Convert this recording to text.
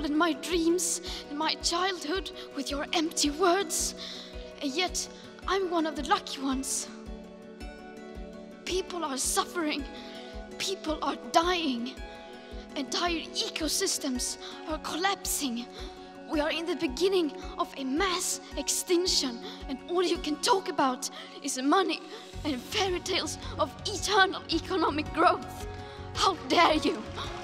ruined my dreams and my childhood with your empty words. And yet, I'm one of the lucky ones. People are suffering. People are dying. Entire ecosystems are collapsing. We are in the beginning of a mass extinction, and all you can talk about is money and fairy tales of eternal economic growth. How dare you!